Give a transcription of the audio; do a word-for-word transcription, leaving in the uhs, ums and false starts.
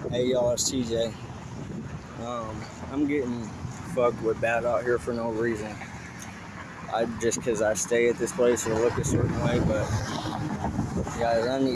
Hey y'all, it's T J. Um, I'm getting fucked with bad out here for no reason. I just because I stay at this place or look a certain way, but guys, I need.